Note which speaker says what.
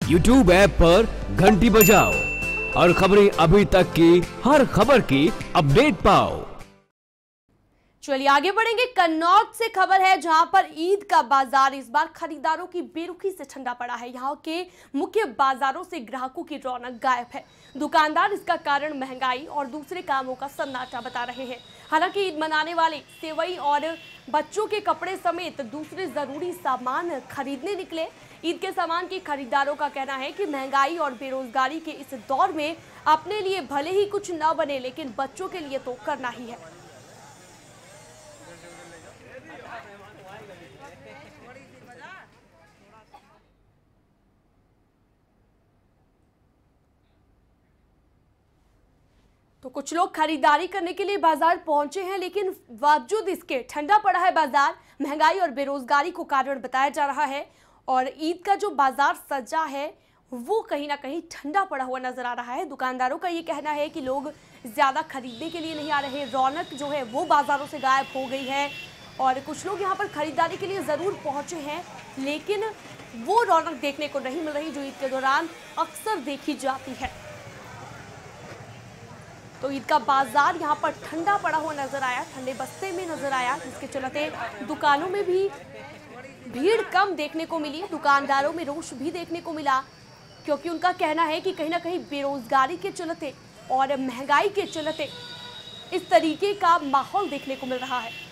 Speaker 1: YouTube app पर घंटी बजाओ और खबरें अभी तक की हर खबर की अपडेट पाओ।
Speaker 2: चलिए आगे बढ़ेंगे। कन्नौज से खबर है जहां पर ईद का बाजार इस बार खरीदारों की बेरुखी से ठंडा पड़ा है। यहां के मुख्य बाजारों से ग्राहकों की रौनक गायब है। दुकानदार इसका कारण महंगाई और दूसरे कामों का सन्नाटा बता रहे हैं। हालांकि ईद मनाने वाले सेवई और बच्चों के कपड़े समेत दूसरे जरूरी सामान खरीदने निकले। ईद के सामान के खरीदारों का कहना है कि महंगाई और बेरोजगारी के इस दौर में अपने लिए भले ही कुछ न बने, लेकिन बच्चों के लिए तो करना ही है। तो कुछ लोग खरीदारी करने के लिए बाजार पहुंचे हैं, लेकिन बावजूद इसके ठंडा पड़ा है बाजार। महंगाई और बेरोजगारी को कारण बताया जा रहा है और ईद का जो बाजार सजा है वो कहीं ना कहीं ठंडा पड़ा हुआ नजर आ रहा है। दुकानदारों का ये कहना है कि लोग ज्यादा खरीदने के लिए नहीं आ रहे, रौनक जो है वो बाजारों से गायब हो गई है। और कुछ लोग यहाँ पर खरीदारी के लिए जरूर पहुंचे हैं, लेकिन वो रौनक देखने को नहीं मिल रही जो ईद के दौरान अक्सर देखी जाती है। तो ईद का बाजार यहाँ पर ठंडा पड़ा हुआ नजर आया, ठंडे बस्ते में नजर आया, जिसके चलते दुकानों में भी भीड़ कम देखने को मिली। दुकानदारों में रोष भी देखने को मिला, क्योंकि उनका कहना है कि कहीं ना कहीं बेरोजगारी के चलते और महंगाई के चलते इस तरीके का माहौल देखने को मिल रहा है।